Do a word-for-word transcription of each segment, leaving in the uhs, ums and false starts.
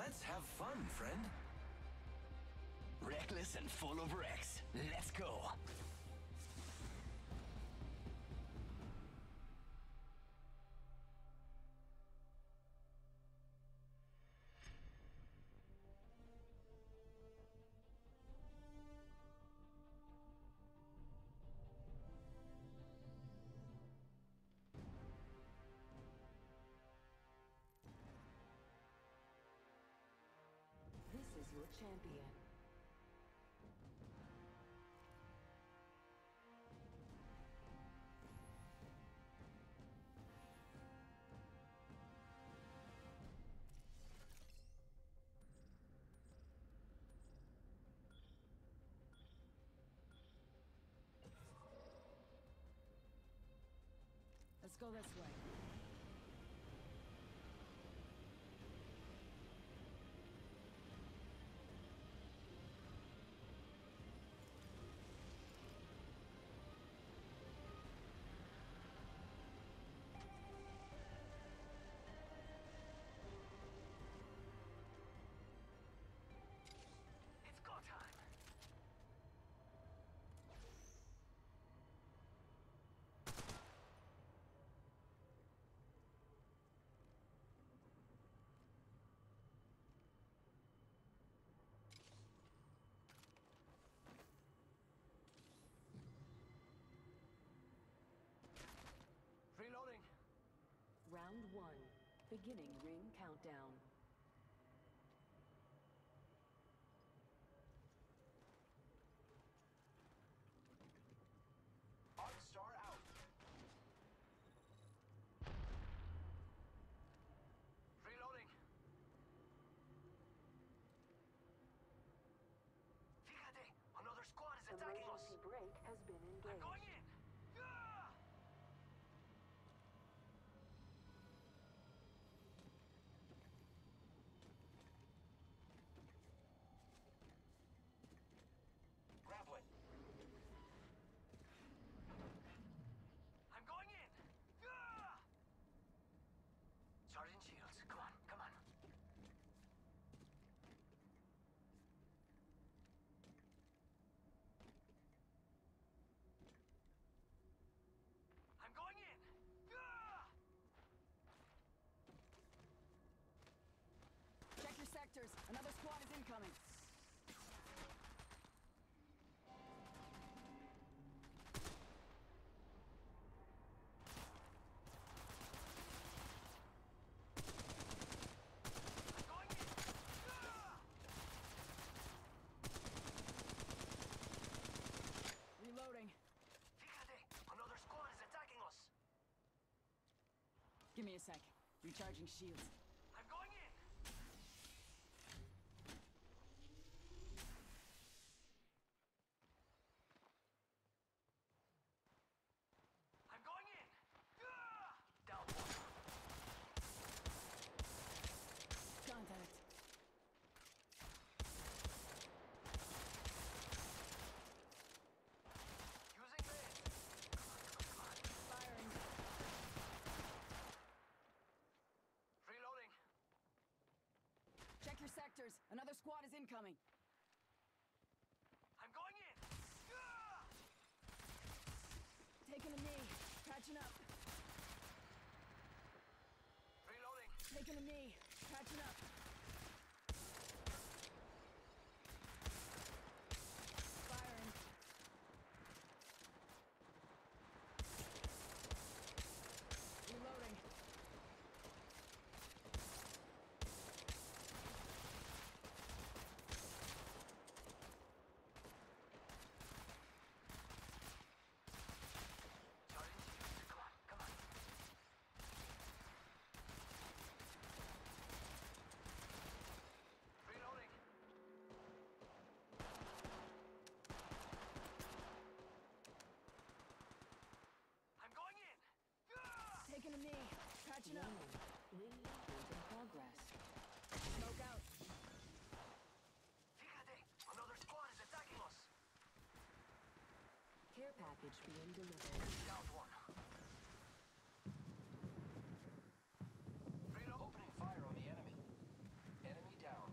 Let's have fun, friend. Reckless and full of wrecks. Let's go. This is your champion. Let's go this way. It's go time. Reloading. Round one. Beginning ring countdown. Arc Star out. Reloading. Fíjate, another squad is attacking us. Emergency brake has been engaged. I'm going in. Ah! Grappling. I'm going in. Ah! Sergeant Shields, come on, come on. I'm going in. Ah! Check your sectors. Another squad is incoming. I'm going in. Ah! Reloading. Fíjate, another squad is attacking us. Give me a sec. Recharging shields. I'm going in. I'm going in. Ah! Down one. Contact. Using this. Firing. Reloading. Check your sectors. Another squad is incoming. I'm going in. Ah! Taking a knee. Patching up. Reloading. Taking a knee. Patching up. Firing. Reloading. Sergeant Shields, come on, come on. Reloading. I'm going in. Ah! Taking a knee. Patching up. Ring movement in progress. Smoke out. Fíjate, another squad is attacking us. Care package being delivered. Down one. Reload. Opening fire on the enemy. Enemy down.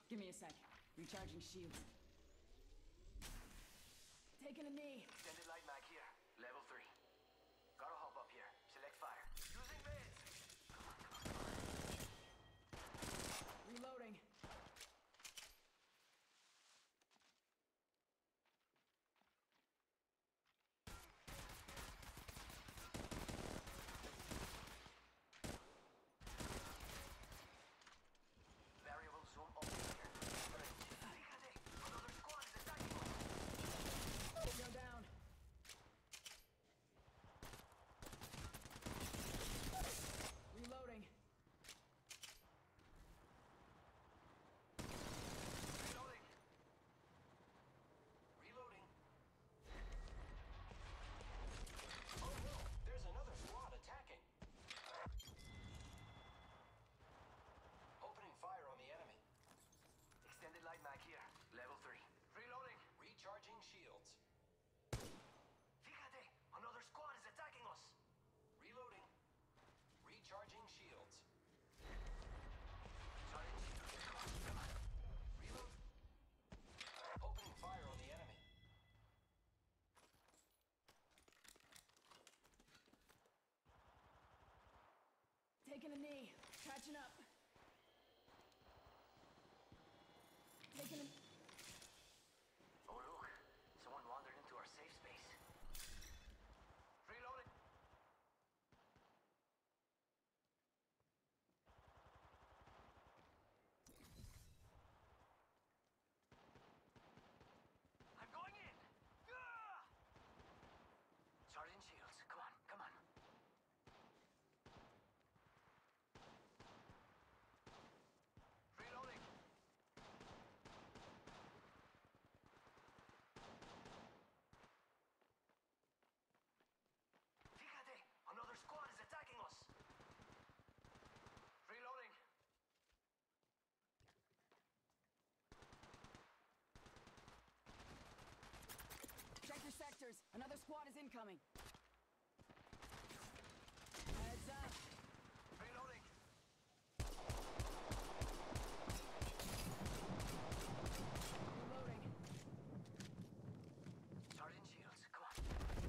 Give me a sec. Recharging shields. Taking a knee. Extended light mag here. Level three. Gotta hop up here. Select fire. Using meds. Reloading. Variable zoom up here. Fíjate, another squad is attacking us. Go down. Reloading. Reloading. Reloading. Oh no, there's another squad attacking. Opening fire on the enemy. Extended light mag here. Level three. Reloading. Recharging shields. Fíjate, another squad is attacking us. Reloading. Recharging shields. Sorry. Come on, come on. Reload. Opening fire on the enemy. Taking a knee. Catching up. Taking a... Oh look, someone wandered into our safe space. Reloading. I'm going in. Ah! Sergeant Shields, come on, come on. Reloading. Fíjate, another squad is attacking us. Reloading. Check your sectors. Another squad is incoming. Heads up. Reloading. Reloading. Sergeant Shields, come on.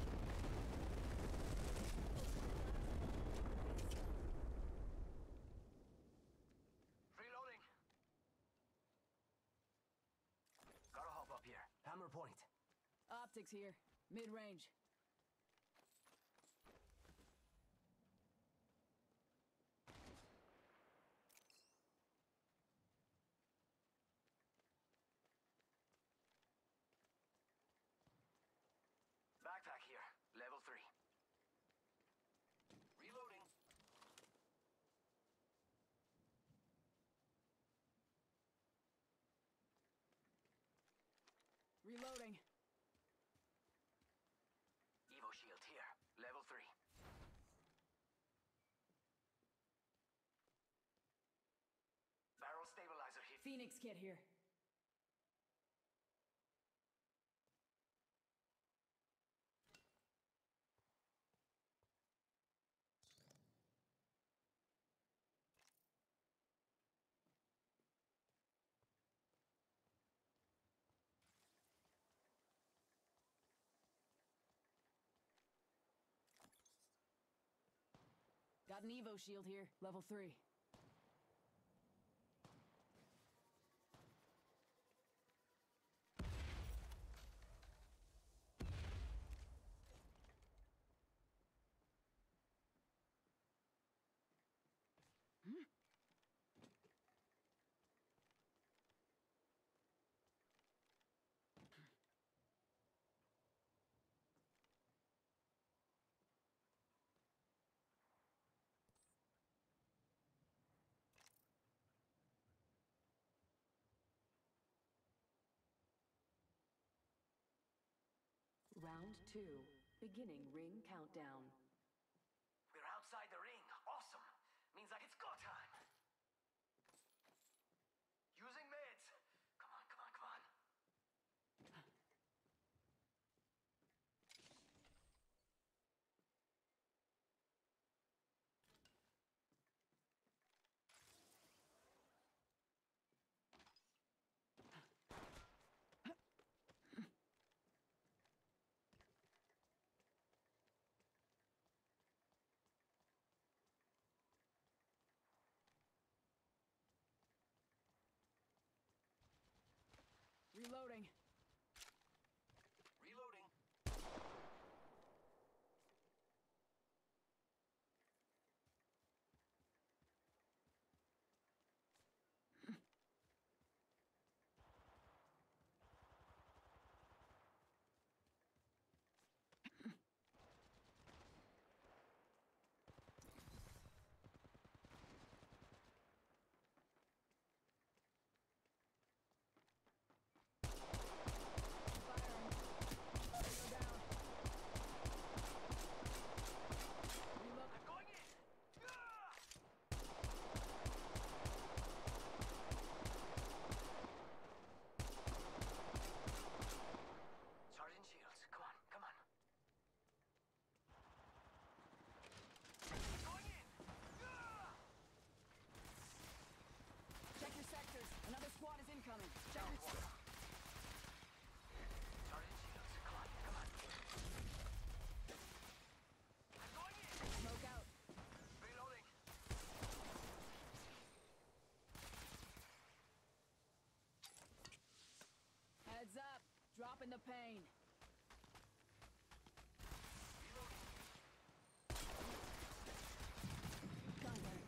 Reloading. Gotta hop up here. Hammer point. Optics here. Mid-range. Backpack here. Level three. Reloading. Reloading. Evo shield here. Level three. Barrel stabilizer here. Phoenix kit here. Got an Evo shield here. Level three. Round two. Beginning ring countdown. We're outside the ring. Awesome. Means like it's go time. Using meds. Come on, come on, come on. Dropping the pain. Contact.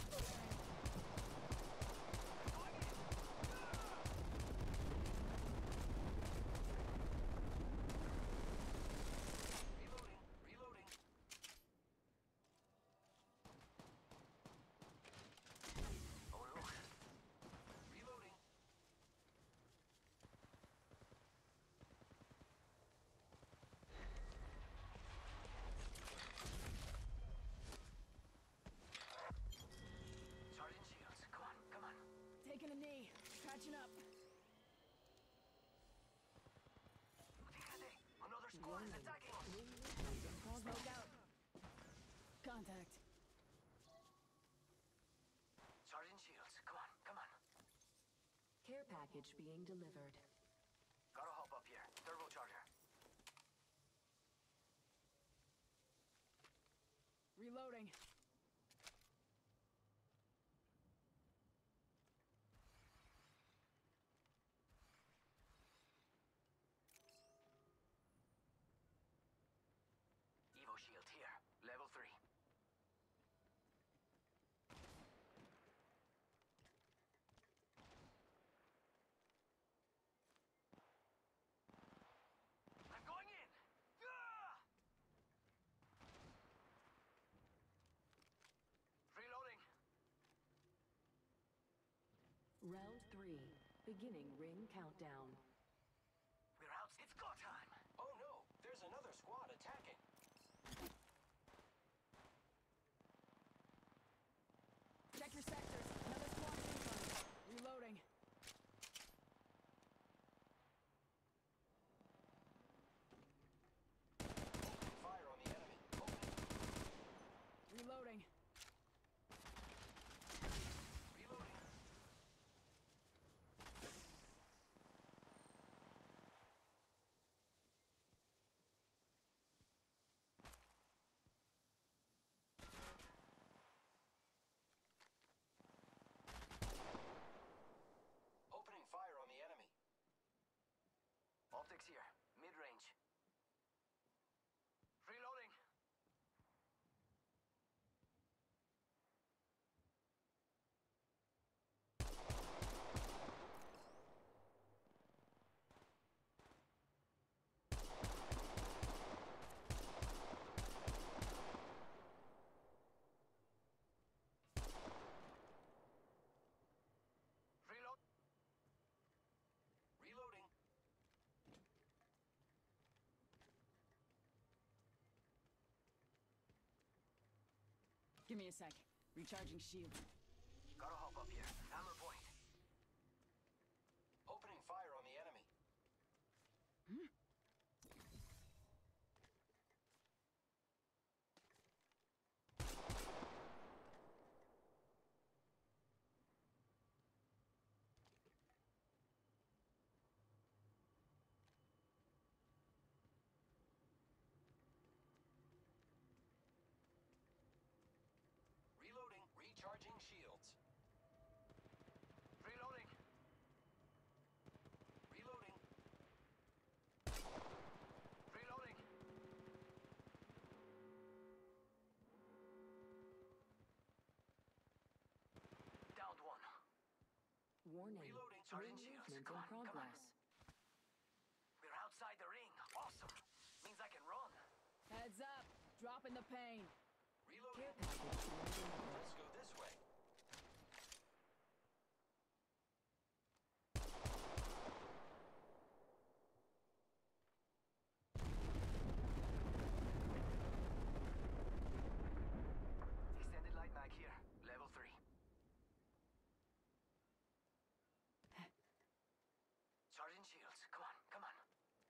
Reloading. Reloading. Oh no. Reloading. Charging shields. Come on, come on. Taking a knee. Patching up. Fíjate, another squad is attacking us. Smoke out. Contact. Charging shields. Come on, come on. Care package being delivered. Gotta hop up here. Turbocharger. Reloading. Evo shield here. Level three. I'm going in. Ah! Reloading. Round three. Beginning ring countdown. We're out. It's go time. Oh no, there's another squad attacking. Check your sectors. Another squad is incoming. Reloading. Fire on the enemy. Open. Reloading. Reloading. Opening fire on the enemy. Optics here. Mid-range. Reloading. Reload. Reloading. Give me a sec. Recharging shield. Gotta hop up here. Hammer point. Opening fire on the enemy. Reloading. Recharging shields. Reloading. Reloading. Reloading. Downed one. Warning. Reloading. Ring Charging shields. movement Come in on, come on. progress. We're outside the ring. Awesome. Means I can run. Heads up. Dropping the pain. Care Reloading. package being delivered. Let's go this way. Extended light mag here. Level three. Charging shields. Come on, come on.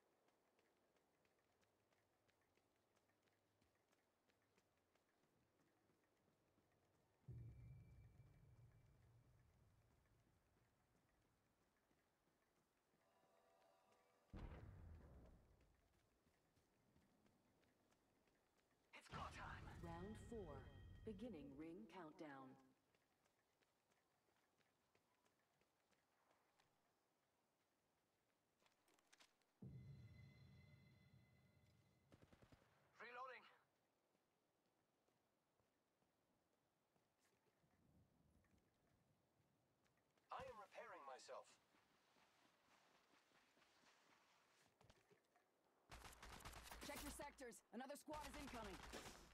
It's go time. Round four. Beginning ring countdown. sectors. Another squad is incoming.